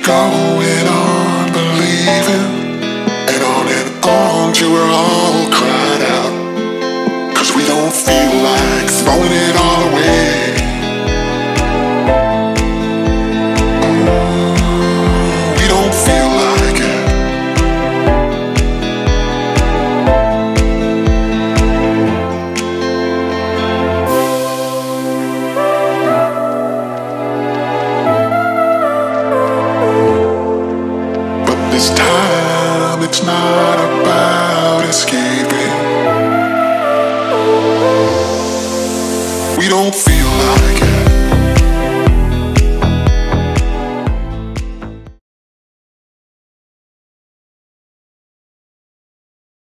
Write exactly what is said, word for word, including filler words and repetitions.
going on believing, and on and on till we're all cried out. Cause we don't feel like throwing it all away. We don't feel like it. But this time it's not about escaping. We don't